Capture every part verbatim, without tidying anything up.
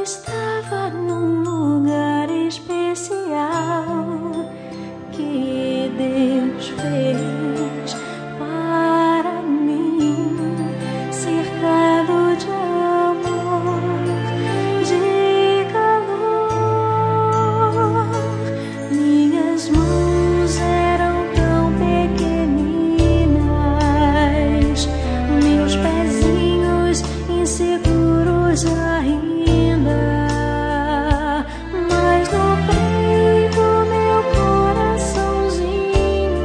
estava num lugar especial que Deus fez para mim, cercado de amor, de calor. Minhas mãos eram tão pequeninas, meus pezinhos inseguros ainda, mas no peito meu coraçãozinho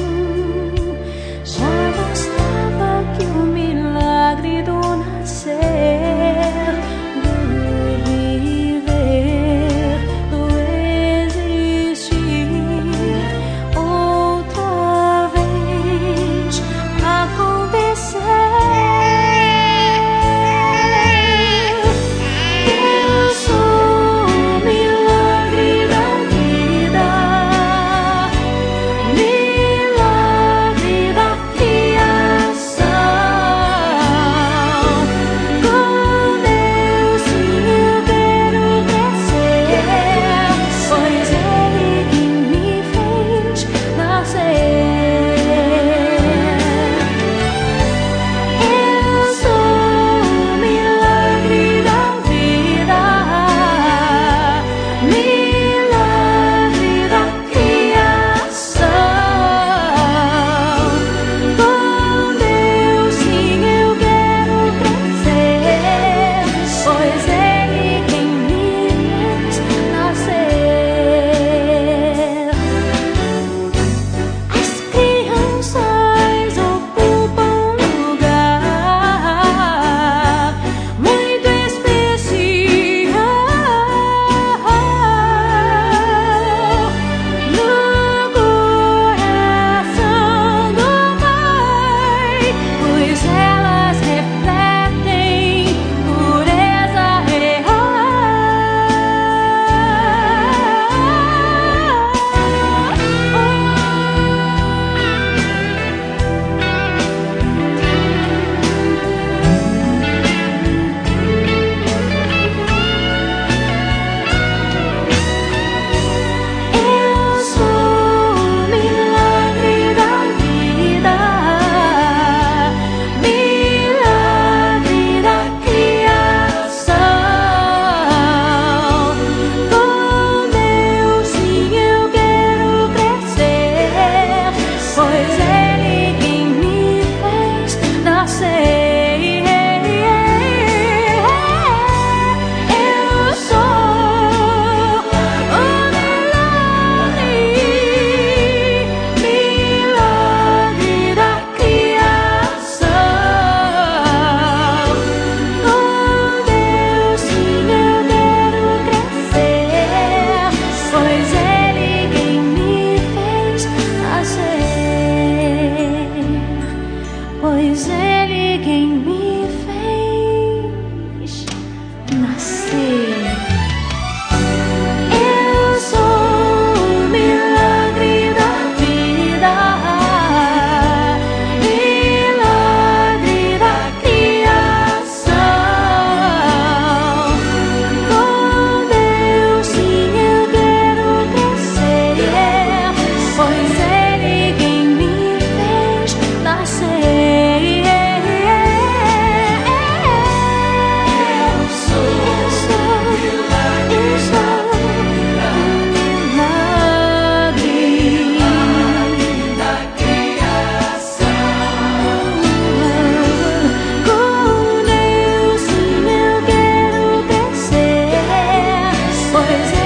já mostrava que o milagre do nascer, do viver, do existir outra vez acontecer. Pois Ele quem me fez nascer. Eu sou o milagre da vida, milagre da criação. Com Deus sim eu quero crescer, pois Ele quem me fez nascer. Pois